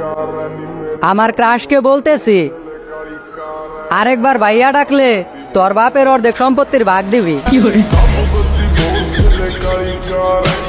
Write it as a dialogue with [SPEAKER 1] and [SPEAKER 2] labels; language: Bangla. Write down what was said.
[SPEAKER 1] আমার ক্রাশকে বলতেছি, আরেকবার ভাইয়া ডাকলে তোর বাপের অর্ধেক সম্পত্তির ভাগ দিবি।